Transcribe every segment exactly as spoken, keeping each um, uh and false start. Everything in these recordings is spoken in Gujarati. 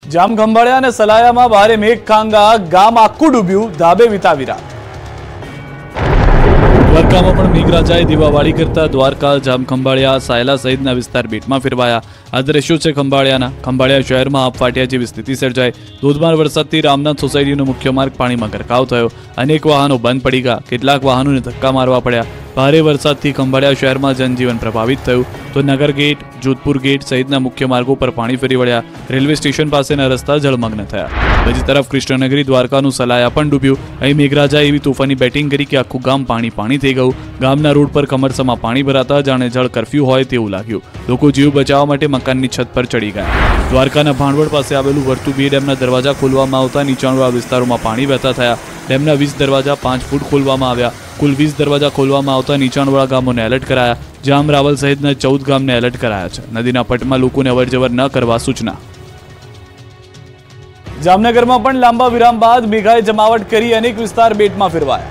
જામખંભાળિયા અને સલાયામાં ભારે મેઘખાંગા, ગામ આખું ડૂબ્યું, ધાબે વિતાવી રાત। દ્વારકામાં પણ મેઘરાજાએ દીવાવાળી કરતા દ્વારકા, જામખંભાળિયા, સાયલા સહિતના વિસ્તાર બેટમાં ફેરવાયા। આ દ્રશ્યો છે ખંભાળિયાના। ખંભાળિયા શહેરમાં આપ ફાટ્યા જેવી સ્થિતિ સર્જાઈ। ધોધમાર વરસાદથી રામનાથ સોસાયટીનો મુખ્ય માર્ગ પાણીમાં ગરકાવ થયો। અનેક વાહનો બંધ પડી ગયા, કેટલાક વાહનોને ધક્કા મારવા પડ્યા। ભારે વરસાદથી ખંભાળિયા શહેરમાં જનજીવન પ્રભાવિત થયું તો નગર ગેટ, જોધપુર ગેટ સહિતના મુખ્ય માર્ગો પર પાણી ફરી વળ્યા। રેલવે સ્ટેશન પાસેના રસ્તા જળમગ્ન થયા। બીજી તરફ કૃષ્ણનગરી દ્વારકાનું સલાયા પણ ડૂબ્યું। અહીં મેઘરાજાએ એવી તોફાની બેટિંગ કરી કે આખું ગામ પાણી પાણી થઈ ગયું। ગામના રોડ પર કમરસમાં પાણી ભરાતા જાણે જળ કર્ફ્યુ હોય તેવું લાગ્યું। લોકો જીવ બચાવવા માટે મકાનની છત પર ચડી ગયા। દ્વારકાના ભાણવડ પાસે આવેલું વર્તુ બે ડેમના દરવાજા ખોલવામાં આવતા નીચાણવાળા વિસ્તારોમાં પાણી વહેતા થયા। ડેમના વીસ દરવાજા પાંચ ફૂટ ખોલવામાં આવ્યા। કુલ વીસ દરવાજા ખોલવામાં આવતા નીચાણવાળા ગામોને એલર્ટ કરાયા। જામ, રાવલ સહિતના ચૌદ ગામને એલર્ટ કરાયા છે। નદીના પટમાં લોકોને અવરજવર ન કરવા સૂચના। જામનગરમાં પણ લાંબા વિરામ બાદ મેઘાએ જમાવટ કરી અનેક વિસ્તાર બેટમાં ફેરવાયા।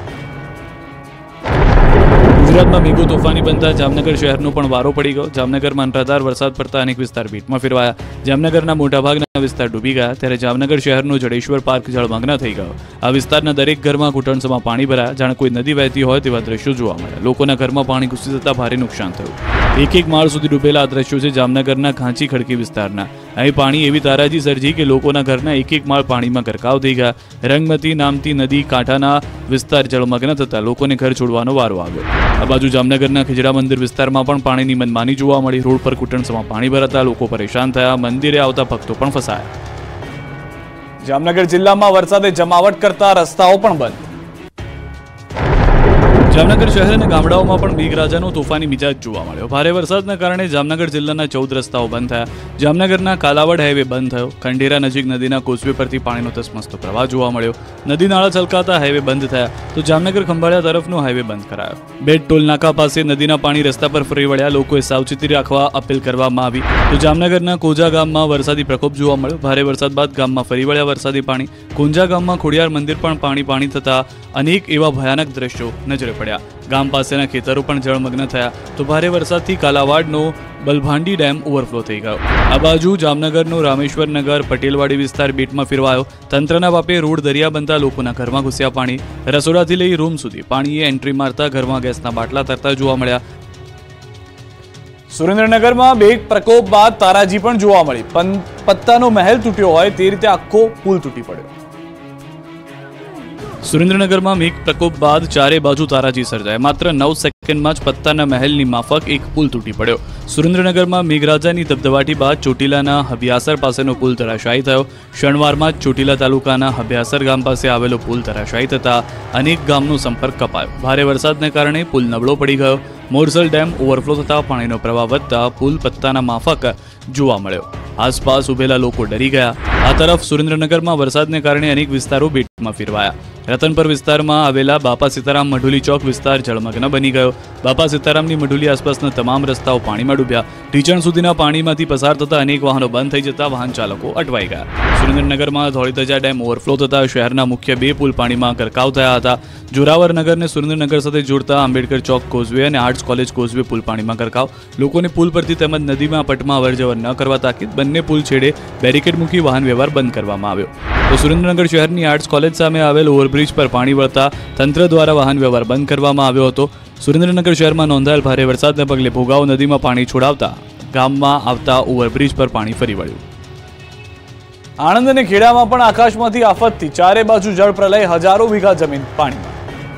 ગુજરાતમાં મેઘો તોફાની બનતા જામનગર શહેરનો પણ વારો પડી ગયો। જામનગરમાં અનરાધાર વરસાદ પડતા અનેક વિસ્તાર બેટમાં ફેરવાયા। જામનગરના મોટાભાગના વિસ્તાર ડૂબી ગયા, ત્યારે જામનગર શહેરનો જડેશ્વર પાર્ક જળમગ્ન થઈ ગયો। આ વિસ્તારના દરેક ઘરમાં ઘૂંટણસમાં પાણી ભરાયા, જાણે કોઈ નદી વહેતી હોય તેવા દ્રશ્યો જોવા મળ્યા। લોકોના ઘરમાં પાણી ઘૂસી જતા ભારે નુકસાન થયું। એક એક માળ સુધી ડૂબેલા આ દ્રશ્યો છે જામનગરના ઘાંચી ખડકી વિસ્તારના। અહીં પાણી એવી તારાજી સર્જી કે લોકોના ઘરના એક એક માળ પાણીમાં ગરકાવ થઈ ગયા। રંગમતી નામતી નદી કાંઠાના વિસ્તાર જળમગ્ન થતા લોકોને ઘર છોડવાનો વારો આવ્યો। આ બાજુ જામનગરના ખીજડા મંદિર વિસ્તારમાં પણ પાણીની મનમાની જોવા મળી। રોડ પર ઘૂંટણસમાં પાણી ભરાતા લોકો પરેશાન થયા। મંદિરે આવતા ભક્તો પણ ફસાયા। જામનગર જિલ્લામાં વરસાદે જમાવટ કરતા રસ્તાઓ પણ બંધ। જામનગર શહેર અને ગામડાઓમાં પણ મેઘરાજાનો તોફાની મિજાજ જોવા મળ્યો। ભારે વરસાદના કારણે જામનગર જિલ્લાના ચૌદ રસ્તાઓ બંધ થયા। જામનગરના કાલાવડ હાઈવે બંધ થયો। ખંડેરા નજીક નદીના કોસવે પરથી પાણીનો ધસમસતો પ્રવાહ જોવા મળ્યો। નદી નાળા છલકાતા હાઈવે બંધ થયા તો જામનગર ખંભાળિયા તરફનો હાઈવે બંધ કરાયો। બેટ ટોલ નાકા પાસે નદીના પાણી રસ્તા પર ફરી વળ્યા। લોકોએ સાવચેતી રાખવા અપીલ કરવામાં આવી તો જામનગરના કોંજા ગામમાં વરસાદી પ્રકોપ જોવા મળ્યો। ભારે વરસાદ બાદ ગામમાં ફરી વળ્યા વરસાદી પાણી। કોંજા ગામમાં ખોડિયાર મંદિર પણ પાણી પાણી થતા અનેક એવા ભયાનક દ્રશ્યો નજરે પડ્યા। ગામ પાસેના ખેતરો પણ જળમગ્ન થયા તો ભારે વરસાદથી કાલાવાડનો બલભાંડી ડેમ ઓવરફ્લો થઈ ગયો। આ બાજુ જામનગરનો રામેશ્વર નગર, પટેલવાડી વિસ્તાર બેટમાં ફેરવાયો। તંત્રના પાપે રોડ દરિયા બનતા લોકોના ઘરમાં ઘૂસ્યા પાણી। રસોડાથી લઈ રૂમ સુધી પાણીએ એન્ટ્રી મારતા ઘરમાં ગેસના બાટલા તરતા જોવા મળ્યા। સુરેન્દ્રનગરમાં મેઘ પ્રકોપ બાદ તારાજી પણ જોવા મળી। પત્તાનો મહેલ તૂટ્યો હોય તે રીતે આખો પુલ તૂટી પડ્યો। સુરેન્દ્રનગરમાં મેઘ પ્રકોપ બાદ ચારે બાજુ તારાજી સર્જાય। માત્ર નવ સેકન્ડમાં જ પત્તાના મહેલની માફક એક પુલ તૂટી પડ્યો। સુરેન્દ્રનગરમાં મેઘરાજાની ધબધબાટી બાદ ચોટીલાના હબિયાસર પાસેનો પુલ ધરાશાયી થયો। શનિવારમાં જ ચોટીલા તાલુકાના હબિયાસર ગામ પાસે આવેલો પુલ ધરાશાયી થતા અનેક ગામનો સંપર્ક કપાયો। ભારે વરસાદને કારણે પુલ નબળો પડી ગયો। મોરસલ ડેમ ઓવરફ્લો થતા પાણીનો પ્રવાહ વધતા પુલ પત્તાના માફક જોવા મળ્યો। આસપાસ ઉભેલા લોકો ડરી ગયા। આ તરફ સુરેન્દ્રનગરમાં વરસાદને કારણે અનેક વિસ્તારો બેટમાં ફેરવાયા। રતનપર વિસ્તારમાં આવેલા બાપા સીતારામ મઢુલી ચોક વિસ્તાર જળમગ્ન બની ગયો। બાપા સીતારામની મઢુલી આસપાસના તમામ રસ્તાઓ પાણીમાં ડૂબ્યા। ઢીચણ સુધીના પાણીમાંથી પસાર થતા અનેક વાહનો બંધ થઈ જતા વાહન ચાલકો અટવાઈ ગયા। સુરેન્દ્રનગરમાં ધોળીધજા ડેમ ઓવરફ્લો થતા શહેરના મુખ્ય બે પુલ પાણીમાં ગરકાવ થયા હતા। જોરાવર નગરને સુરેન્દ્રનગર સાથે જોડતા આંબેડકર ચોક કોઝવે અને આર્ટ્સ કોલેજ કોઝવે પુલ પાણીમાં ગરકાવ। લોકોને પુલ પરથી તેમજ નદીમાં પટમાં અવરજવર ન કરવા તાકીદ બંને પુલ છેડે બેરિકેડ મૂકી વાહન વ્યવહાર બંધ કરવામાં આવ્યો। તો સુરેન્દ્રનગર શહેરની આર્ટ્સ કોલેજ સામે આવેલ ઓવરબ્રિજ પર પાણી વળતા તંત્ર દ્વારા વાહન વ્યવહાર બંધ કરવામાં આવ્યો હતો। સુરેન્દ્રનગર શહેરમાં નોંધાયેલ ભારે વરસાદને પગલે ભોગાવ નદીમાં પાણી છોડાવતા ગામમાં આવતા ઓવરબ્રિજ પર પાણી ફરી વળ્યું। આણંદ અને ખેડામાં પણ આકાશમાંથી આફતથી ચારે બાજુ જળ પ્રલય, હજારો વીઘા જમીન પાણીમાં।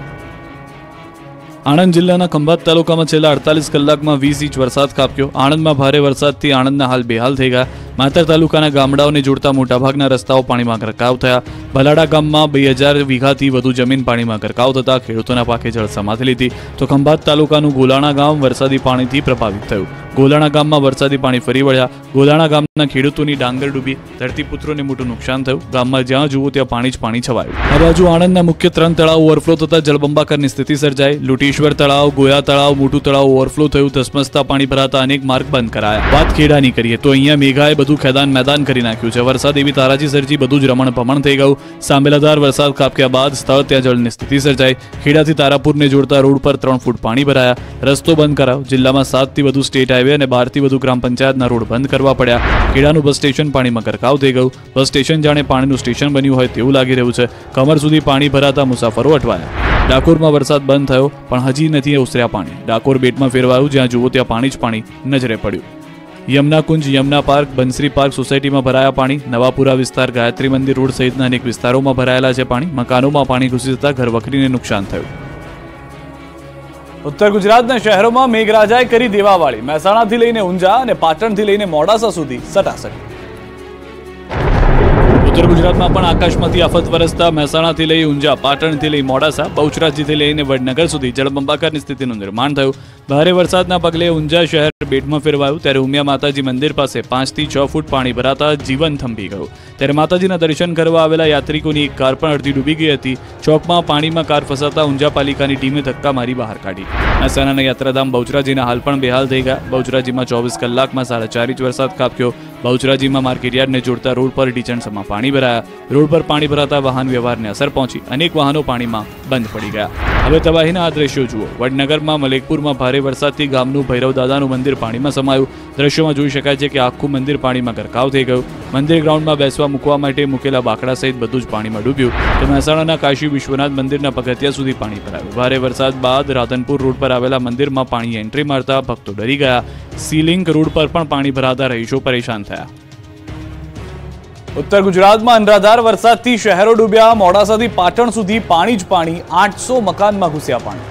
આણંદ જિલ્લાના ખંભાત તાલુકામાં છેલ્લા અડતાલીસ કલાકમાં વીસ ઇંચ વરસાદ ખાબક્યો। આણંદમાં ભારે વરસાદથી આણંદના હાલ બેહાલ થઈ ગયા। માતર તાલુકાના ગામડાઓને જોડતા મોટાભાગના રસ્તાઓ પાણીમાં ગરકાવ થયા। ભલાડા ગામમાં બે હજાર વીઘાથી વધુ જમીન પાણીમાં ગરકાવ થતા ખેડૂતોના પાકે જળ સમાધિ લીધી તો ખંભાત તાલુકાનું ગોલાણા ગામ વરસાદી પાણીથી પ્રભાવિત થયું। ગોલાણા ગામમાં વરસાદી પાણી ફરી વળ્યા। ગોલાણા ગામના ખેડૂતોની ડાંગર ડૂબી, ધરતીપુત્રોને મોટું નુકસાન થયું। ગામમાં જ્યાં જુઓ ત્યાં પાણી જ પાણી છવાયું। આ બાજુ આણંદના મુખ્ય ત્રણ તળાવ ઓવરફ્લો થતા જળબંબાકારની સ્થિતિ સર્જાઈ। લૂટીશ્વર તળાવ, ગોયા તળાવ, મોટું તળાવ ઓવરફ્લો થયું। ધસમસતા પાણી ભરાતા અનેક માર્ગ બંધ કરાયા। વાત ખેડાની કરીએ તો અહીંયા મેઘાએ બધું ખેદાન મેદાન કરી નાખ્યું છે। વરસાદ એવી તારાજી સર્જી બધું જ રમણ ભમણ થઈ ગયું। સાંબેલાધાર વરસાદ ખાબક્યા બાદ સ્થળ ત્યાં જળની સ્થિતિ સર્જાઈ। ખેડાથી તારાપુરને જોડતા રોડ પર ત્રણ ફૂટ પાણી ભરાયા। રસ્તો બંધ કરાયો। જિલ્લામાં સાત થી વધુ સ્ટેટ હાઈવે હાઈવે અને બારથી વધુ ગ્રામ પંચાયતના રોડ બંધ કરવા પડ્યા. ખેડાનું બસ સ્ટેશન પાણીમાં ગરકાવ થઈ ગયું. બસ સ્ટેશન જાણે પાણીનું સ્ટેશન બન્યું હોય તેવું લાગી રહ્યું છે. કમર સુધી પાણી ભરાતા મુસાફરો અટવાયા. ડાકોરમાં વરસાદ બંધ થયો પણ હજી નથી ઓસર્યા પાણી. ડાકોર બેટમાં ફેરવાયું, જ્યાં જુઓ ત્યાં પાણી જ પાણી નજરે પડ્યું. યમુના કુંજ, યમુના પાર્ક, બંસરી પાર્ક સોસાયટીમાં ભરાયા પાણી. નવાપુરા વિસ્તાર, ગાયત્રી મંદિર રોડ સહિતના અનેક વિસ્તારોમાં ભરાયેલા છે પાણી. મકાનોમાં પાણી ઘૂસી જતા ઘરવખરીને નુકસાન થયું. ઉત્તર ગુજરાતના શહેરોમાં મેઘરાજાએ કરી દેવાવાળી. મહેસાણાથી લઈને ઊંઝા અને પાટણથી લઈને મોડાસા સુધી સટાસટી. ઉત્તર ગુજરાતમાં પણ આકાશમાંથી આફત વરસતા મહેસાણાથી લઈ ઊંઝા, પાટણથી લઈ મોડાસા, બહુચરાજીથી લઈને વડનગર સુધી જળબંબાકારની સ્થિતિનું નિર્માણ થયું. ભારે વરસાદના પગલે ઊંઝા શહેર બેટમાં ફેરવાયું. ત્યારે ઉમિયા માતાજી મંદિર પાસે પાંચથી છ ફૂટ પાણી ભરાતા જીવન થંભી ગયું. ત્યારે માતાજીના દર્શન કરવા આવેલા યાત્રિકોની એક કાર પણ અડધી ડૂબી ગઈ હતી. ચોકમાં પાણીમાં કાર ફસાતા ઊંઝા પાલિકાની ટીમે ધક્કા મારી બહાર કાઢી. મહેસાણાના યાત્રાધામ બહુચરાજીના હાલ પણ બેહાલ થઈ ગયા. બહુચરાજીમાં ચોવીસ કલાકમાં સાડા ચાર ઇંચ વરસાદ ખાબક્યો. બહુચરાજીમાં માર્કેટયાર્ડને જોડતા રોડ પર ડીચણસમાં પાણી ભરાયા. રોડ પર પાણી ભરાતા વાહન વ્યવહારને અસર પહોંચી. અનેક વાહનો પાણીમાં બંધ પડી ગયા. હવે તબાહીના આ દ્રશ્યો જુઓ. વડનગરમાં મલેકપુરમાં ભારે વરસાદથી ગામનું ભૈરવ દાદાનું મંદિર પાણીમાં સમાયું. દ્રશ્યોમાં જોઈ શકાય છે કે આખું મંદિર પાણીમાં ગરકાવ થઈ ગયું. મંદિર ગ્રાઉન્ડમાં બેસવા મૂકવા માટે મૂકેલા બાકડા સહિત બધું જ પાણીમાં ડૂબ્યું. તો મહેસાણાના કાશી વિશ્વનાથ મંદિરના પગથિયા સુધી પાણી ભરાયું. ભારે વરસાદ બાદ રાધનપુર રોડ પર આવેલા મંદિરમાં પાણી એન્ટ્રી મારતા ભક્તો ડરી ગયા. સીલિંગ રોડ પર પણ પાણી ભરાતા રહીશો પરેશાન થયા. ઉત્તર ગુજરાતમાં અનરાધાર વરસાદથી શહેરો ડૂબ્યા. મોડાસાથી પાટણ સુધી પાણી જ પાણી. આઠસો મકાનમાં ઘૂસ્યા પાણી.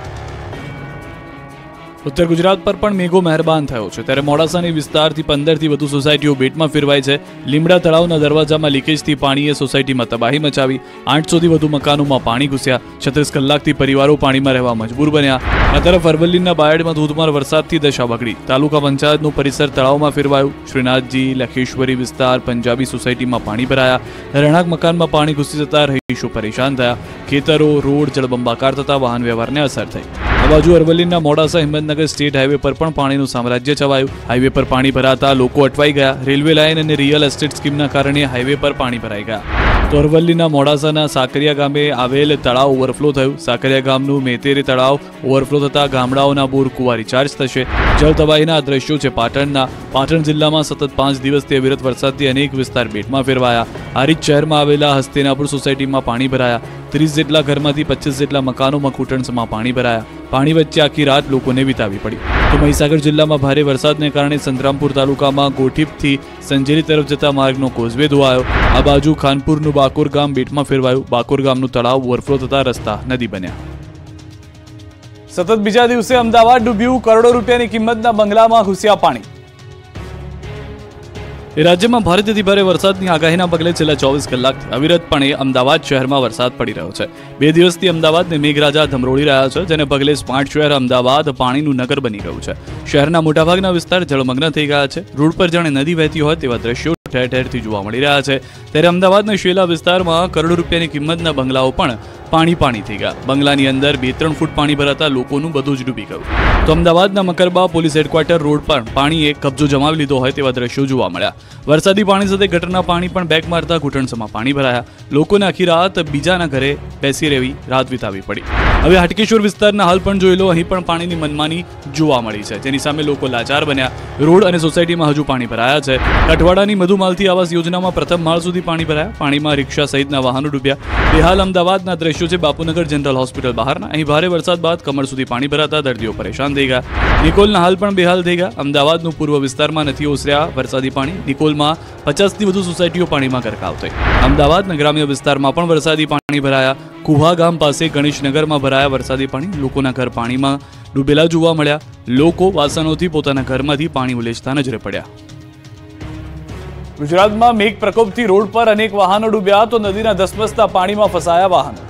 ઉત્તર ગુજરાત પર પણ મેઘો મહેરબાન થયો છે. ત્યારે મોડાસાની વિસ્તારથી પંદરથી વધુ સોસાયટીઓ બેટમાં ફેરવાઈ છે. લીમડા તળાવના દરવાજામાં લીકેજથી પાણીએ સોસાયટીમાં તબાહી મચાવી. આઠસોથી વધુ મકાનોમાં પાણી ઘૂસ્યા. છત્રીસ કલાકથી પરિવારો પાણીમાં રહેવા મજબૂર બન્યા. આ તરફ અરવલ્લીના બાયડમાં ધોધમાર વરસાદથી દશા બગડી. તાલુકા પંચાયતનું પરિસર તળાવમાં ફેરવાયું. શ્રીનાથજી, લખેશ્વરી વિસ્તાર, પંજાબી સોસાયટીમાં પાણી ભરાયા. રહેણાંક મકાનમાં પાણી ઘૂસી જતા રહીશો પરેશાન થયા. ખેતરો, રોડ જળબંબાકાર થતા વાહન વ્યવહારને અસર થઈ. આ બાજુ અરવલ્લીના મોડાસા હિંમતનગર સ્ટેટ હાઈવે પર પણ પાણીનું સામ્રાજ્ય છવાયું. હાઈવે પર પાણી ભરાતા લોકો અટવાઈ ગયા. રેલવે લાઇન અને રિયલ એસ્ટેટ સ્કીમના કારણે હાઈવે પર પાણી ભરાઈ ગયા. તો અરવલ્લીના મોડાસાના સાકરિયા ગામે આવેલ તળાવ ઓવરફ્લો થયું. સાકરિયા ગામનું મેતેરી તળાવ ઓવરફ્લો થતા ગામડાઓના બોર કુવા રિચાર્જ થશે. જળ તબાહીના દ્રશ્યો છે પાટણના. પાટણ જિલ્લામાં સતત પાંચ દિવસથી અવિરત વરસાદથી અનેક વિસ્તાર બેટમાં ફેરવાયા. હારીજ શહેરમાં આવેલા હસ્તિનાપુર સોસાયટીમાં પાણી ભરાયા. ત્રીસ જેટલા ઘરમાંથી પચીસ જેટલા મકાનોમાં ઘૂંટણસમાં પાણી ભરાયા. પાણી વચ્ચે આખી રાત લોકોને વિતાવી પડી. તો મહીસાગર જિલ્લામાં ભારે વરસાદને કારણે સંતરામપુર તાલુકામાં ગોઠીપથી સંજેલી તરફ જતા માર્ગનો કોઝવે ધોવાયો. આ બાજુ ખાનપુરનું બાકોર ગામ બેટમાં ફેરવાયું. બાકોર ગામનું તળાવ ઓવરફ્લો થતા રસ્તા નદી બન્યા. સતત બીજા દિવસે અમદાવાદ ડૂબ્યું. કરોડો રૂપિયાની કિંમતના બંગલામાં ઘૂસ્યા પાણી. રાજ્યમાં ભારેથી ભારે વરસાદની આગાહીના પગલે છેલ્લા ચોવીસ કલાકથી અવિરતપણે અમદાવાદ શહેરમાં વરસાદ પડી રહ્યો છે. બે દિવસથી અમદાવાદને મેઘરાજા ધમરોળી રહ્યા છે, જેને પગલે સ્માર્ટ શહેર અમદાવાદ પાણીનું નગર બની ગયું છે. શહેરના મોટાભાગના વિસ્તાર જળમગ્ન થઈ ગયા છે. રોડ પર જાણે નદી વહેતી હોય તેવા દ્રશ્યો ઠેર ઠેરથી જોવા મળી રહ્યા છે. ત્યારે અમદાવાદના શેલા વિસ્તારમાં કરોડો રૂપિયાની કિંમતના બંગલાઓ પણ પાણી પાણી થઈ ગયા. બંગલાની અંદર બે ત્રણ ફૂટ પાણી ભરાતા લોકોનું બધું જ ડૂબી ગયું. તો અમદાવાદના મકરબા પોલીસ હેડક્વાર્ટર રોડ પર પાણીએ કબજો જમાવી લીધો હોય તેવા દ્રશ્યો જોવા મળ્યા. વરસાદી પાણી સાથે ગટરના પાણી પણ બેક મારતા ઘૂંટણસમાં પાણી ભરાયા. લોકોને આખી રાત બીજાના ઘરે બેસી રહેવી રાત વિતાવી પડી. હવે હાટકેશ્વર વિસ્તારના હાલ પણ જોઈ લો. અહીં પણ પાણીની મનમાની જોવા મળી છે, જેની સામે લોકો લાચાર બન્યા. રોડ અને સોસાયટીમાં હજુ પાણી ભરાયા છે. કઠવાડાની મધુમાલતી આવાસ યોજનામાં પ્રથમ માળ સુધી પાણી ભરાયા. પાણીમાં રિક્ષા સહિતના વાહનો ડૂબ્યા. બેહાલ અમદાવાદના દ્રશ્યો છે બાપુનગર જનરલ હોસ્પિટલ બહારના. અહીં ભારે વરસાદ બાદ કમર સુધી પાણી ભરાતા દર્દીઓ પરેશાન થઈ ગયા. નિકોલના હાલ પણ બેહાલ થઈ ગયા. અમદાવાદનું પૂર્વ વિસ્તારમાં નથી ઓસર્યા વરસાદી પાણી. નિકોલમાં પચાસથી વધુ સોસાયટીઓ પાણીમાં ગરકાવ થઈ. અમદાવાદના ગ્રામ્ય વિસ્તારમાં પણ વરસાદી પાણી ભરાયા. કુહા ગામ પાસે ગણેશનગરમાં ભરાયા વરસાદી પાણી. લોકોના ઘર પાણીમાં ડૂબેલા જોવા મળ્યા. લોકો વાસણોથી પોતાના ઘરમાંથી પાણી ઉલેચતા નજરે પડ્યા. ગુજરાતમાં મેઘ પ્રકોપથી રોડ પર અનેક વાહનો ડૂબ્યા. તો નદીના ધસમસતા પાણીમાં ફસાયા વાહનો.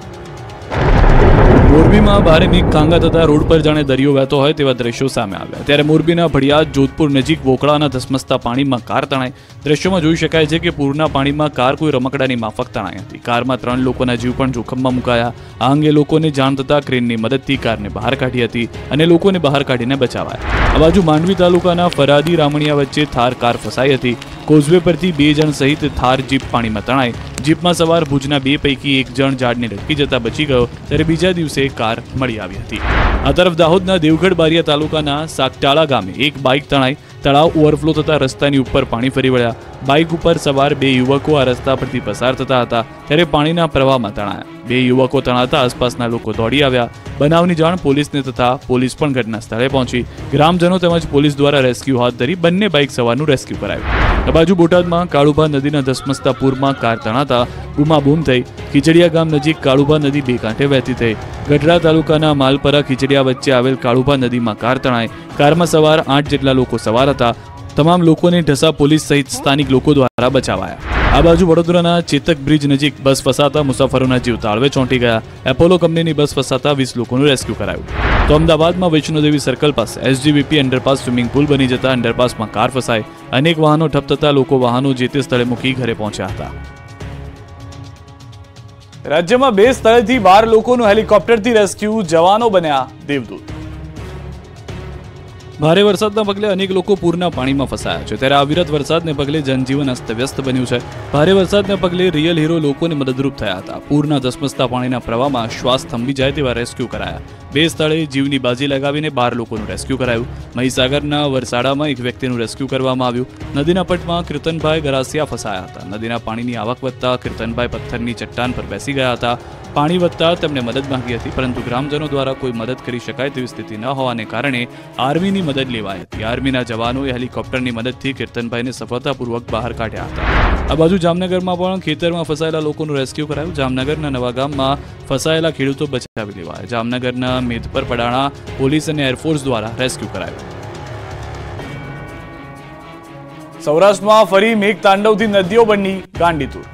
મોરબીમાં ભારે મેઘ ખાંગા થતા રોડ પર જાણે દરિયો વહેતો હોય તેવા દ્રશ્યો સામે આવ્યા. ત્યારે મોરબીના ભડિયાદ જોધપુર નજીક વોકળાના ધસમસતા પાણીમાં કાર તણાઈ. દ્રશ્યોમાં જોઈ શકાય છે કે પૂરના પાણીમાં કાર કોઈ રમકડાની માફક તણાઈ હતી. કારમાં ત્રણ લોકોના જીવ પણ જોખમમાં મુકાયા. આ અંગે લોકોને જાણ થતા ક્રેનની મદદથી કારને બહાર કાઢી હતી અને લોકોને બહાર કાઢીને બચાવાયા. આ બાજુ માંડવી તાલુકાના ફરાદી રામણિયા વચ્ચે થાર કાર ફસાઈ હતી. કોઝવે પરથી બે જણ સહિત થાર જીપ પાણીમાં તણાઈ. જીપમાં સવાર ભુજના બે પૈકી એક જણ ઝાડને લટકી જતા બચી ગયો, ત્યારે બીજા દિવસે કાર મળી આવી હતી. આ તરફ દાહોદના દેવગઢ બારિયા તાલુકાના સાકટાળા ગામે એક બાઇક તણાઈ. તળાવ ઓવરફ્લો થતા રસ્તાની ઉપર પાણી ફરી વળ્યા. બાઇક ઉપર સવાર બે યુવકો આ રસ્તા પરથી પસાર થતા હતા, ત્યારે પાણીના પ્રવાહમાં તણાયા. બે યુવકો તણાતા આસપાસના લોકો દોડી આવ્યા. બનાવની જાણ પોલીસને તથા પોલીસ પણ ઘટના સ્થળે પહોંચી. ગ્રામજનો તેમજ પોલીસ દ્વારા રેસ્ક્યુ હાથ ધરી બંને બાઇક સવારનું રેસ્ક્યુ કરાયું. આ બાજુ બોટાદમાં કાળુભા નદીના ધસમસતા પૂરમાં કાર તણાતા બૂમાબૂમ થઈ. ખીચડીયા ગામ નજીક કાળુભા નદી બે કાંઠે વહેતી થઈ. ગઢડા તાલુકાના માલપરા ખીચડીયા વચ્ચે આવેલ કાળુભા નદીમાં કાર તણાઈ. કારમાં સવાર આઠ જેટલા લોકો સવાર હતા. તમામ લોકોને ઢસા પોલીસ સહિત સ્થાનિક લોકો દ્વારા બચાવાયા. આ બાજુ વડોદરાના ચેતક બ્રિજ નજીક બસ ફસાતા મુસાફરોના જીવ તાળવે ચોંટી ગયા. એપોલો કંપનીની બસ ફસાતા વીસ લોકોનું રેસ્ક્યુ કરાયું. તો અમદાવાદમાં વૈષ્ણોદેવી સર્કલ પાસે એસજીવીપી અંડરપાસ સ્વિમિંગ પુલ બની જતા અંડરપાસમાં કાર ફસાઈ. અનેક વાહનો ઠપ થતા લોકો વાહનો જે તે સ્થળે મૂકી ઘરે પહોંચ્યા હતા. રાજ્યમાં બે સ્થળેથી બાર લોકોનું હેલિકોપ્ટરથી રેસ્ક્યુ, જવાનો બન્યા દેવદૂત. ભારે વરસાદના પગલે અનેક લોકો પૂરના પાણીમાં ફસાયા છે, ત્યારે અવિરત વરસાદને પગલે જનજીવન અસ્તવ્યસ્ત બન્યું છે. ભારે વરસાદને પગલે રિયલ હીરો લોકોને મદદરૂપ થયા હતા. પૂરના ધસમસતા પાણીના પ્રવાહમાં શ્વાસ થંભી જાય તેવા રેસ્ક્યુ કરાયા. બે સ્થળે જીવની બાજી લગાવીને બાર લોકોનું રેસ્ક્યુ કરાયું. મહીસાગરના વરસાડામાં એક વ્યક્તિનું રેસ્ક્યુ કરવામાં આવ્યું. નદીના પટમાં કીર્તનભાઈ ગરાસિયા ફસાયા હતા. નદીના પાણીની આવક વધતા કીર્તનભાઈ પથ્થરની ચટ્ટાન પર બેસી ગયા હતા. પાણી વધતા તેમણે મદદ માંગી હતી, પરંતુ ગ્રામજનો દ્વારા કોઈ મદદ કરી શકાય તેવી સ્થિતિ ન હોવાને કારણે આર્મીની મદદ લેવાઈ હતી. આર્મીના જવાનોએ હેલિકોપ્ટરની મદદથી કીર્તનભાઈને સફળતાપૂર્વક બહાર કાઢ્યા હતા. આ બાજુ જામનગરમાં પણ ખેતરમાં ફસાયેલા લોકોનું રેસ્ક્યુ કરાયું. જામનગરના નવા ગામમાં ફસાયેલા ખેડૂતો બચાવી લેવાયા. જામનગરના મેદપર પડાણા પોલીસ અને એરફોર્સ દ્વારા રેસ્ક્યુ કરાયું. સૌરાષ્ટ્રમાં ફરી મેઘ તાંડવથી નદીઓ બની ગાંડીતુર.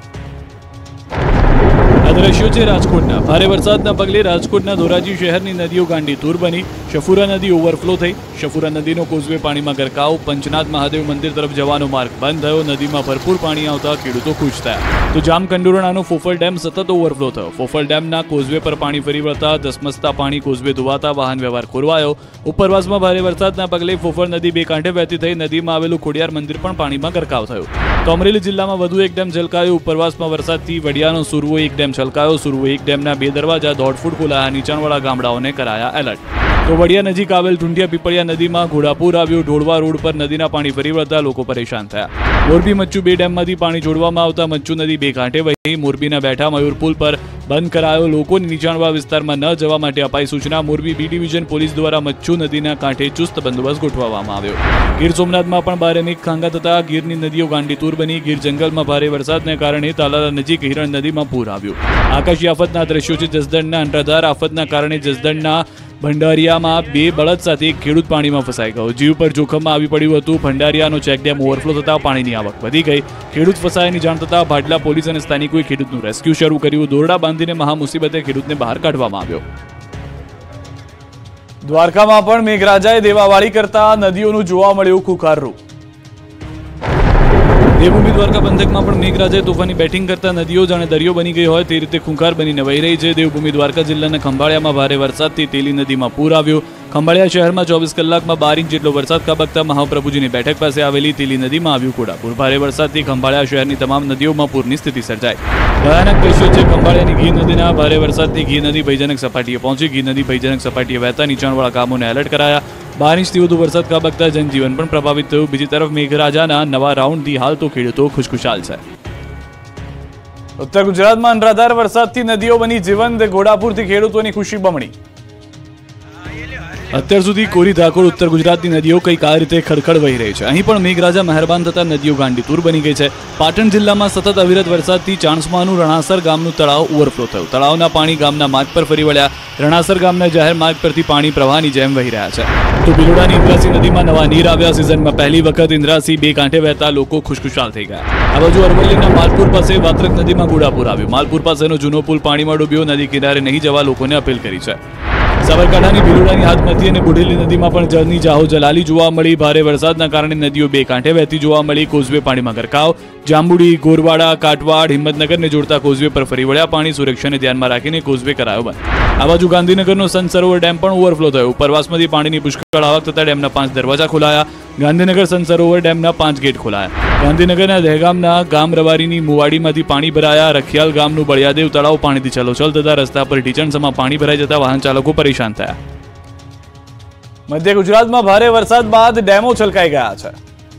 આ દ્રશ્યો છે રાજકોટના. ભારે વરસાદના પગલે રાજકોટના ધોરાજી શહેરની નદીઓ ગાંડીતુર બની. શફુરા નદી ઓવરફ્લો થઈ. શફુરા નદીનો કોઝવે પાણીમાં ગરકાવ. પંચનાથ મહાદેવ મંદિર તરફ જવાનો માર્ગ બંધ થયો. નદીમાં ભરપૂર પાણી આવતા ખેડૂતો ખુશ થયા. તો જામકંડોરણાનો ફોફલ ડેમ સતત ઓવરફ્લો થયો. ફોફલ ડેમના કોઝવે પર પાણી ફરી વળતા ધસમસતા પાણી કોઝવે ધોવાતા વાહન વ્યવહાર ખોરવાયો. ઉપરવાસમાં ભારે વરસાદના પગલે ફોફળ નદી બે કાંઠે વહેતી થઈ. નદીમાં આવેલું ખોડિયાર મંદિર પણ પાણીમાં ગરકાવ થયું. તો અમરેલી જિલ્લામાં વધુ એક ડેમ છલકાયો. ઉપરવાસમાં વરસાદથી વડિયાનો સુરવો એક ડેમ છલકાયો. સુરવો એક ડેમના બે દરવાજા દોઢ ફૂટ ખોલાયા. નીચાણવાળા ગામડાઓને કરાયા એલર્ટ. તો વડિયા નજીક આવેલ ઢુંડિયા પીપળિયા નદીમાં ઘોડાપુર આવ્યું. ઢોળવા રોડ પર નદીના પાણી ફરી વળતા લોકો પરેશાન થયા. મોરબી મચ્છુ બે ડેમમાંથી પાણી છોડવામાં આવતા મચ્છુ નદી બે કાંઠે વહી. મોરબીના બેઠા મયુર પુલ પર બંધ કરાયો. લોકોને નીચાણવાળા વિસ્તારમાં ન જવા માટે અપાઈ સૂચના. મોરબી બી ડિવિઝન પોલીસ દ્વારા મચ્છુ નદીના કાંઠે ચુસ્ત બંદોબસ્ત ગોઠવવામાં આવ્યો. ગીર સોમનાથમાં પણ ભારે મેઘ ખાંગા થતા ગીરની નદીઓ ગાંડીતુર બની. ગીર જંગલમાં ભારે વરસાદને કારણે તાલાલા નજીક હિરણ નદીમાં પૂર આવ્યું. આકાશી આફતના દ્રશ્યો છે જસદણના. અંડરધાર આફતના કારણે જસદણના ભંડારિયામાં બે બળદ સાથે એક ખેડૂત પાણીમાં ફસાઈ ગયો. જીવ પર જોખમમાં આવી પડ્યું હતું. ભંડારિયાનો ચેકડેમ ઓવરફ્લો થતા પાણીની આવક વધી ગઈ. ખેડૂત ફસાયાની જાણ થતા ભાડલા પોલીસ અને સ્થાનિકોએ ખેડૂતનું રેસ્ક્યુ શરૂ કર્યું. દોરડા બાંધીને મહા મુસીબતે ખેડૂતને બહાર કાઢવામાં આવ્યો. દ્વારકામાં પણ મેઘરાજાએ દેવાવાળી કરતા નદીઓનું જોવા મળ્યું ખુખાર રૂપ. દેવભૂમિ દ્વારકા પંથકમાં પણ મેઘરાજાએ તોફાની બેટિંગ કરતા નદીઓ જાણે દરિયો બની ગઈ હોય તે રીતે ખૂંખાર બનીને વહી રહી છે. દેવભૂમિ દ્વારકા જિલ્લાના ખંભાળિયામાં ભારે વરસાદથી તેલી નદીમાં પૂર આવ્યું. ખંભાળિયા શહેરમાં ચોવીસ કલાકમાં બાર ઇંચ જેટલો વરસાદ ખાબકતા મહાપ્રભુજીની બેઠક પાસે આવેલી તેલી નદીમાં આવ્યું ઘોડાપુર. ભારે વરસાદથી ખંભાળિયા શહેરની તમામ નદીઓમાં પૂરની સ્થિતિ સર્જાઈ. ભયાનક દ્રશ્યો છે ખંભાળિયાની ગીર નદીના. ભારે વરસાદથી ગીર નદી ભયજનક સપાટીએ પહોંચી. ગીર નદી ભયજનક સપાટીએ વહેતા નીચાણવાળા ગામોને એલર્ટ કરાયા. બાર ઇંચથી વધુ વરસાદ ખાબકતા જનજીવન પણ પ્રભાવિત થયું. બીજી તરફ મેઘરાજાના નવા રાઉન્ડથી હાલ તો ખેડૂતો ખુશખુશાલ છે. ઉત્તર ગુજરાતમાં અનરાધાર વરસાદથી નદીઓ બની જીવંત. ઘોડાપુરથી ખેડૂતોની ખુશી બમણી. અત્યાર સુધી કોરી ધાકોડ ઉત્તર ગુજરાતની નદીઓ કંઈક આ રીતે ખડખડ વહી રહી છે. અહીં પણ મેઘરાજા મહેરબાન થતા નદીઓ ગાંડીતુર બની ગઈ છે. પાટણ જિલ્લામાં સતત અવિરત વરસાદથી ચાણસ્માનું રણાસર ગામનું તળાવ ઓવરફ્લો થયું. તળાવના પાણી ગામના માર્ગ પર ફરી વળ્યા. રણાસર ગામના જાહેર માર્ગ પરથી પાણી પ્રવાહની જેમ વહી રહ્યા છે. તો બિલોડાની ઇન્દ્રાસી નદીમાં નવા નીર આવ્યા. સિઝનમાં પહેલી વખત ઇન્દ્રાસી બે કાંઠે વહેતા લોકો ખુશખુશાલ થઈ ગયા. આ બાજુ અરવલ્લીના માલપુર પાસે વાત્રક નદીમાં ઘોડાપુર આવ્યું. માલપુર પાસેનો જૂનો પુલ પાણીમાં ડૂબ્યો. નદી કિનારે નહીં જવા લોકોને અપીલ કરી છે. સાબરકાંઠાની બિલોડાની હાથમતી અને બુઢેલી નદીમાં પણ જળની જાહો જલાલી જોવા મળી. ભારે વરસાદના કારણે નદીઓ બે કાંઠે વહેતી જોવા મળી. કોઝવે પાણીમાં ગરકાવ. જાંબુડી, ગોરવાડા, કાટવાડ, હિંમતનગરને જોડતા કોઝવે પર ફરી વળ્યા પાણી. સુરક્ષાને ધ્યાનમાં રાખીને કોઝવે કરાયો બંધ. આ બાજુ ગાંધીનગરનો સંત સરોવર ડેમ પણ ઓવરફ્લો થયો. ઉપરવાસમાંથી પાણીની પુષ્કળ આવક થતા ડેમના પાંચ દરવાજા ખોલાયા. ગાંધીનગર સંત સરોવર ડેમના પાંચ ગેટ ખોલાયા. ગાંધીનગરના દહેગામના ગામ રવારીની મુવાડીમાંથી પાણી ભરાયા. રખિયાલ ગામનું બળિયાદેવ તળાવ પાણીથી છલોછલ થતા રસ્તા પર ઢીચણસમાં પાણી ભરાઈ જતા વાહન ચાલકો પરેશાન થયા. મધ્ય ગુજરાતમાં ભારે વરસાદ બાદ ડેમો છલકાઈ ગયા છે.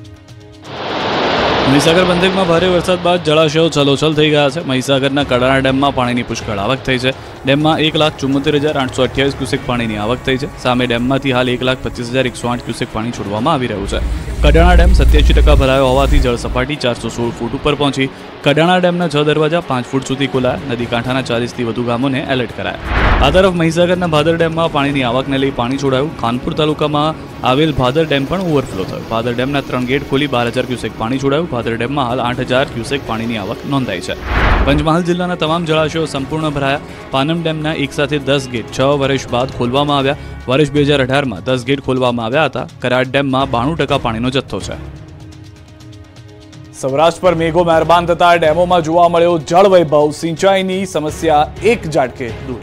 મહીસાગર પંથકમાં ભારે વરસાદ બાદ જળાશયો છલોછલ થઈ ગયા છે. મહીસાગરના કડાણા ડેમમાં પાણીની પુષ્કળ આવક થઈ છે. ડેમમાં એક લાખ ચુમ્મોતેર હજાર આઠસો અઠ્યાવીસ ક્યુસેક પાણીની આવક થઈ છે. સામે ડેમમાંથી હાલ એક લાખ પચીસ હજાર એકસો આઠ ક્યુસેક પાણી છોડવામાં આવી રહ્યું છે. કડાણા ડેમ સત્યાસી ટકા ભરાયો હોવાથી જળ સપાટી ચારસો સોળ ફૂટ ઉપર પહોંચી. કડાણા ડેમના છ દરવાજા પાંચ ફૂટ સુધી ખોલાયા. નદી કાંઠાના ચાલીસથી વધુ ગામોને એલર્ટ કરાયા. આ તરફ મહીસાગરના ભાદર ડેમમાં પાણીની આવકને લઈ પાણી છોડાયું. ખાનપુર તાલુકામાં આવેલ ભાદર ડેમ પણ ઓવરફ્લો થયો. ભાદર ડેમના ત્રણ ગેટ ખોલી બાર હજાર ક્યુસેક પાણી છોડાયું. ભાદર ડેમમાં હાલ આઠ હજાર ક્યુસેક પાણીની આવક નોંધાઈ છે. પંચમહાલ જિલ્લાના તમામ જળાશયો સંપૂર્ણ ભરાયા. પાનમ ડેમના એક સાથે દસ ગેટ છ વર્ષ બાદ ખોલવામાં આવ્યા. વર્ષ બે હજાર અઢારમાં દસ ગેટ ખોલવામાં આવ્યા હતા. કરાડ ડેમમાં બાણું ટકા પાણીનો જથ્થો છે. સૌરાષ્ટ્ર પર મેઘો મહેરબાન થતા ડેમોમાં જોવા મળ્યો જળ વૈભવ. સિંચાઈની સમસ્યા એક ઝાટકે દૂર.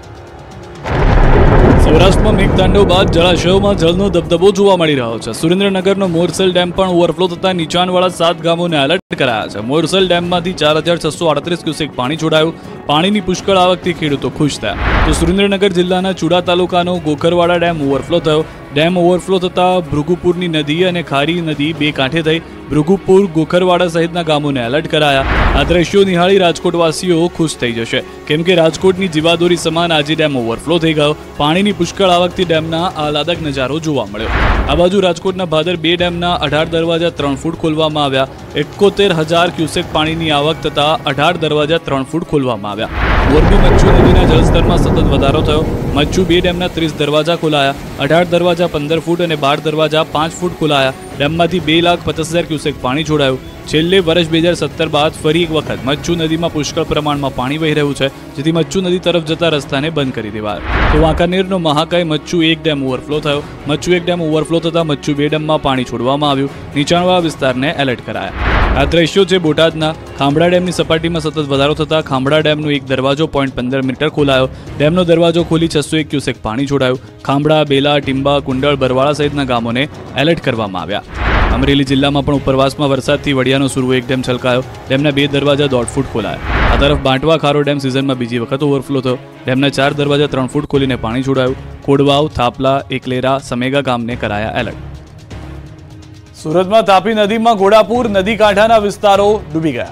સૌરાષ્ટ્રમાં મેઘતાંડવ બાદ જળાશયોમાં જળનો દબદબો જોવા મળી રહ્યો છે. સુરેન્દ્રનગરનો મોરસલ ડેમ પણ ઓવરફ્લો થતા નીચાણવાળા સાત ગામોને એલર્ટ કરાયા છે. મોરસલ ડેમમાંથી ચાર હજાર છસો આડત્રીસ ક્યુસેક પાણી છોડાયું. પાણીની પુષ્કળ આવકથી ખેડૂતો ખુશ થયા. તો સુરેન્દ્રનગર જિલ્લાના ચુડા તાલુકાનો ગોખરવાડા ડેમ ઓવરફ્લો થયો. ડેમ ઓવરફ્લો થતા ભૃગુપુરની નદી અને ખારી નદી બે કાંઠે થઈ. ભૃગુપુર ગોખરવાડા સહિતના ગામોને એલર્ટ કરાયા. આ દ્રશ્યો નિહાળી રાજકોટવાસીઓ ખુશ થઈ જશે, કેમ કે રાજકોટની જીવાદોરી સમાન આજે ડેમ ઓવરફ્લો થઈ ગયો. પાણીની પુષ્કળ આવકથી ડેમના આહલાદક નજારો જોવા મળ્યો. આ બાજુ રાજકોટના ભાદર બે ડેમના અઢાર દરવાજા ત્રણ ફૂટ ખોલવામાં આવ્યા. એકોતેર હજાર ક્યુસેક પાણીની આવક થતા અઢાર દરવાજા ત્રણ ફૂટ ખોલવામાં આવ્યા. મોરબી મચ્છુ નદીના જળસ્તરમાં સતત વધારો થયો. મચ્છુ બે ડેમના ત્રીસ દરવાજા ખોલાયા. અઢાર દરવાજા પંદર ફૂટ અને બાર દરવાજા પાંચ ફૂટ ખોલાયા. ડેમમાંથી બે લાખ પચાસ હજાર ક્યુસેક પાણી છોડાયું. છેલ્લે વર્ષ બે હજાર સત્તર બાદ ફરી એક વખત મચ્છુ નદીમાં પુષ્કળ પ્રમાણમાં પાણી વહી રહ્યું છે, જેથી મચ્છુ નદી તરફ જતા રસ્તાને બંધ કરી દેવાયો. તો વાંકાનેરનો મહાકાય મચ્છુ એક ડેમ ઓવરફ્લો થયો. મચ્છુ એક ડેમ ઓવરફ્લો થતા મચ્છુ બે ડેમમાં પાણી છોડવામાં આવ્યું. નીચાણવાળા વિસ્તારને એલર્ટ કરાયા. આ દ્રશ્યો છે બોટાદના. ખાંભડા ડેમની સપાટીમાં સતત વધારો થતા ખાંભડા ડેમનો એક દરવાજો પોઈન્ટ પંદર મીટર ખોલાયો. ડેમનો દરવાજો ખોલી છસો એક ક્યુસેક પાણી છોડાયું. ખાંભડા, બેલા, ટીંબા, કુંડળ, બરવાળા સહિતના ગામોને એલર્ટ કરવામાં આવ્યા. અમરેલી જિલ્લામાં પણ ઉપરવાસમાં વરસાદથી વડિયાનો સુરવો એક ડેમ છલકાયો. ડેમના બે દરવાજા દોઢ ફૂટ ખોલાયા. આ તરફ બાંટવા ખારો ડેમ સિઝનમાં બીજી વખત ઓવરફ્લો થયો. ડેમના ચાર દરવાજા ત્રણ ફૂટ ખોલીને પાણી છોડાયું. કોડવાવ, થાપલા, એકલેરા, સમેગા ગામને કરાયા એલર્ટ. સુરતમાં તાપી નદીમાં ઘોડાપુર, નદી કાંઠાના વિસ્તારો ડૂબી ગયા.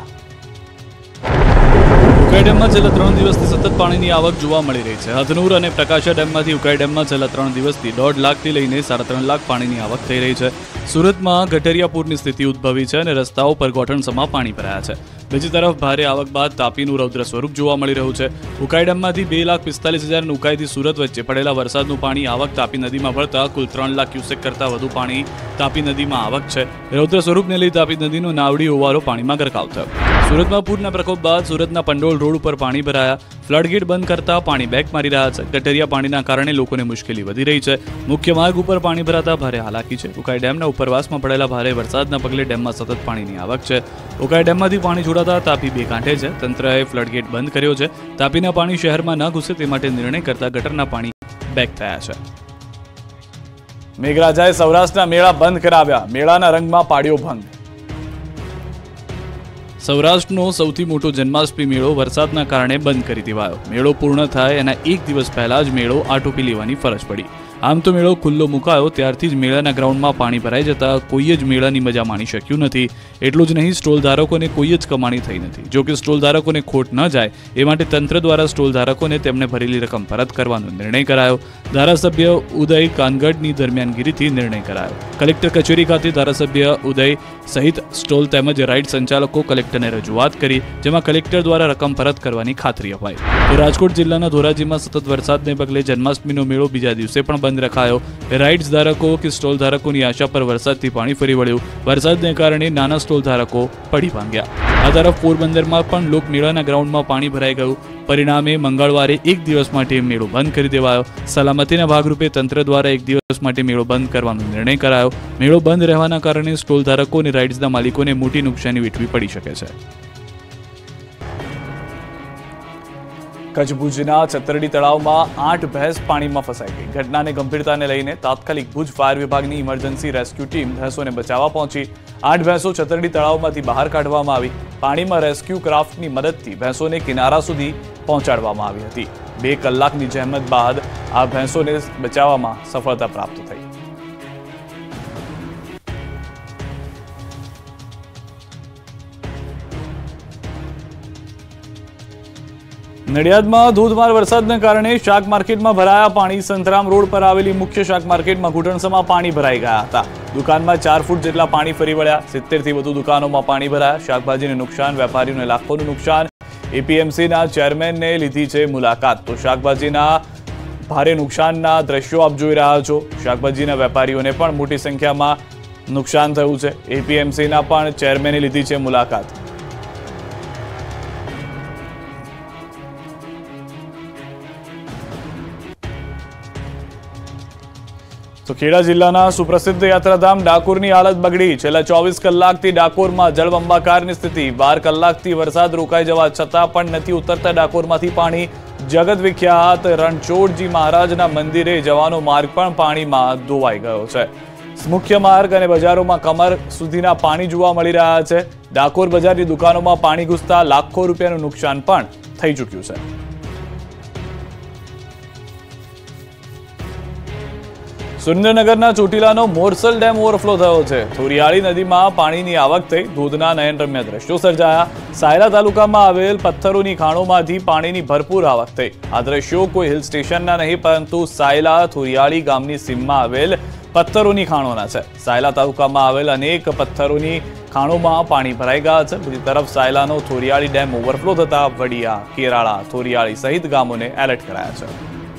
ઉકાઈ ડેમમાં છેલ્લા ત્રણ દિવસથી સતત પાણીની આવક જોવા મળી રહી છે. હથનુર અને પ્રકાશા ડેમમાંથી ઉકાઈ ડેમમાં છેલ્લા ત્રણ દિવસથી દોઢ લાખથી લઈને સાડા ત્રણ લાખ પાણીની આવક થઈ રહી છે. સુરતમાં ગટરિયાપુરની સ્થિતિ ઉદ્ભવી છે અને રસ્તાઓ પર ગોઠણસમાં પાણી ભરાયા છે. બીજી તરફ ભારે આવક બાદ તાપીનું રૌદ્ર સ્વરૂપ જોવા મળી રહ્યું છે. ઉકાઈ ડેમમાંથી બે લાખ પિસ્તાલીસ હજાર અને ઉકાઈથી સુરત વચ્ચે પડેલા વરસાદનું પાણી આવક તાપી નદીમાં ભળતા કુલ ત્રણ લાખ ક્યુસેક કરતાં વધુ પાણી તાપી નદીમાં આવક છે. રૌદ્ર સ્વરૂપને લઈ તાપી નદીનો નાવડી ઓવારો પાણીમાં ગરકાવ થયો. સુરતમાં પૂરના પ્રકોપ બાદ સુરતના પંડોળ રોડ ઉપર પાણી ભરાયા. ફ્લડગેટ બંધ કરતા પાણી બેક મારી રહ્યા છે. ગટરિયા પાણીના કારણે લોકોને મુશ્કેલી વધી રહી છે. મુખ્ય માર્ગ ઉપર પાણી ભરાતા ભારે હાલાકી છે. ઉકાઈ ડેમના ઉપરવાસમાં પડેલા ભારે વરસાદના પગલે ડેમમાં સતત પાણીની આવક છે. ઉકાઈ ડેમમાંથી પાણી છોડાતા તાપી બે કાંઠે છે. તંત્રએ ફ્લડગેટ બંધ કર્યો છે. તાપીના પાણી શહેરમાં ન ઘૂસે તે માટે નિર્ણય કરતા ગટરના પાણી બેક થયા છે. મેઘરાજાએ સૌરાષ્ટ્રના મેળા બંધ કરાવ્યા. મેળાના રંગમાં પાડ્યો ભંગ. સૌરાષ્ટ્રનો સૌથી મોટો જન્માષ્ટમી મેળો વરસાદના કારણે બંધ કરી દેવાયો. મેળો પૂર્ણ થાય એના એક દિવસ પહેલા જ મેળો આટોપી લેવાની ફરજ પડી. આમ તો મેળો ખુલ્લો મુકાયો ત્યારથી જ મેળાના ગ્રાઉન્ડમાં પાણી ભરાઈ જતા કોઈ જ મેળાની મજા માણી શક્યું નથી. એટલું જ નહીં, સ્ટોલ ધારકોને કોઈ જ કમાણી થઈ નથી. જો કે સ્ટોલ ધારકોને ખોટ ન જાય એ માટે તંત્ર દ્વારા સ્ટોલ ધારકોને તેમને ભરેલી રકમ પરત કરવાનો નિર્ણય કરાયો. ધારાસભ્ય ઉદય કાનગડની દરમિયાનગીરીથી નિર્ણય કરાયો. કલેક્ટર કચેરી ખાતે ધારાસભ્ય ઉદય સહિત સ્ટોલ તેમજ રાઇડ સંચાલકો કલેક્ટરને રજૂઆત કરી, જેમાં કલેક્ટર દ્વારા રકમ પરત કરવાની ખાતરી અપાઈ. તો રાજકોટ જિલ્લાના ધોરાજીમાં સતત વરસાદને પગલે જન્માષ્ટમીનો મેળો બીજા દિવસે પણ બંધ રખાયો. રાઇડ્સ ધારકો કે સ્ટોલ ધારકોની આશા પર વરસાદથી પાણી ફરી વળ્યું. વરસાદને કારણે નાના સ્ટોલ ધારકો પડી ભાંગ્યા. આ તરફ પોરબંદરમાં પણ લોકમેળાના ગ્રાઉન્ડમાં પાણી ભરાઈ ગયું. પરિણામે મંગળવારે એક દિવસ માટે મેળો બંધ કરી દેવાયો. સલામતીના ભાગરૂપે તંત્ર દ્વારા એક દિવસ માટે મેળો બંધ કરવાનો નિર્ણય કરાયો. મેળો બંધ રહેવાના કારણે સ્ટોલ ધારકો અને રાઇડ્સના માલિકોને મોટી નુકસાની વેઠવી પડી શકે છે. કચ્છ ભુજના છતરડી તળાવમાં આઠ ભેંસ પાણીમાં ફસાઈ ગઈ. ઘટનાને ગંભીરતાને લઈને તાત્કાલિક ભુજ ફાયર વિભાગની ઇમરજન્સી રેસ્ક્યુ ટીમ ભેંસોને બચાવવા પહોંચી. આઠ ભેંસો છતરડી તળાવમાંથી બહાર કાઢવામાં આવી. પાણીમાં રેસ્ક્યુ ક્રાફ્ટની મદદથી ભેંસોને કિનારા સુધી પહોંચાડવામાં આવી હતી. બે કલાકની જહેમત બાદ આ ભેંસોને બચાવવામાં સફળતા પ્રાપ્ત થઈ. નડિયાદમાં ધોધમાર વરસાદને કારણે શાક માર્કેટમાં ભરાયા પાણી. સંતરામ રોડ પર આવેલી મુખ્ય શાક માર્કેટમાં ઘૂંટણસમાં પાણી ભરાઈ ગયા હતા. દુકાનમાં ચાર ફૂટ જેટલા પાણી ફરી વળ્યા. સિત્તેર થી વધુ દુકાનોમાં પાણી ભરાયા. શાકભાજીને નુકસાન, વેપારીઓને લાખોનું નુકસાન. એપીએમસીના ચેરમેનને લીધી છે મુલાકાત. તો શાકભાજીના ભારે નુકસાનના દ્રશ્યો આપ જોઈ રહ્યા છો. શાકભાજીના વેપારીઓને પણ મોટી સંખ્યામાં નુકસાન થયું છે. એપીએમસીના પણ ચેરમેને લીધી છે મુલાકાત. તો ખેડા જિલ્લાના સુપ્રસિદ્ધ યાત્રાધામ ડાકોરની હાલત બગડી. છેલ્લા ચોવીસ કલાકથી ડાકોરમાં જળબંબાકારની સ્થિતિ. બાર કલાકથી વરસાદ રોકાઈ જવા છતાં પણ નથી ઉતરતા ડાકોરમાંથી પાણી. જગત વિખ્યાત રણછોડજી મહારાજના મંદિરે જવાનો માર્ગ પણ પાણીમાં ધોવાઈ ગયો છે. મુખ્ય માર્ગ અને બજારોમાં કમર સુધીના પાણી જોવા મળી રહ્યા છે. ડાકોર બજારની દુકાનોમાં પાણી ઘૂસતા લાખો રૂપિયાનું નુકસાન પણ થઈ ચૂક્યું છે. સુરેન્દ્રનગરના ચોટીલાનો મોરસલ ડેમ ઓવરફ્લો થયો છે. થોરિયાળી નદીમાં પાણીની આવક થઈ. ધોધના નયનરમ્ય દ્રશ્યો સર્જાયા. સાયલા તાલુકામાં આવેલ પથ્થરોની ખાણોમાંથી પાણીની ભરપૂર આવક થઈ. આ દ્રશ્યો કોઈ હિલ સ્ટેશનના નહીં પરંતુ સાયલા થોરિયાળી ગામની સીમમાં આવેલ પથ્થરોની ખાણોના છે. સાયલા તાલુકામાં આવેલ અનેક પથ્થરોની ખાણોમાં પાણી ભરાઈ ગયા છે. બીજી તરફ સાયલાનો થોરિયાળી ડેમ ઓવરફ્લો થતા વડિયા, કેરાળા, થોરિયાળી સહિત ગામોને એલર્ટ કરાયા છે.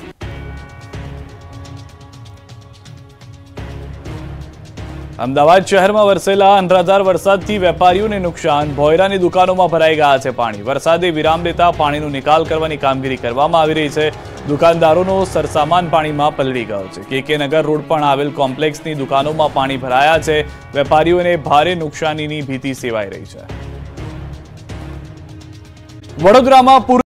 અમદાવાદ શહેરમાં વરસેલા અનરાધાર વરસાદથી વેપારીઓને નુકસાન. ભોયરાની દુકાનોમાં ભરાઈ ગયા છે પાણી. વરસાદે વિરામ લેતા પાણીનો નિકાલ કરવાની કામગીરી કરવામાં આવી રહી છે. દુકાનદારોનો સરસામાન પાણીમાં પલળી ગયો છે. કે કે નગર રોડ પણ આવેલ કોમ્પ્લેક્સની દુકાનોમાં પાણી ભરાયા છે. વેપારીઓને ભારે નુકસાનીની ભીતિ સેવાઈ રહી છે. વડોદરામાં પૂર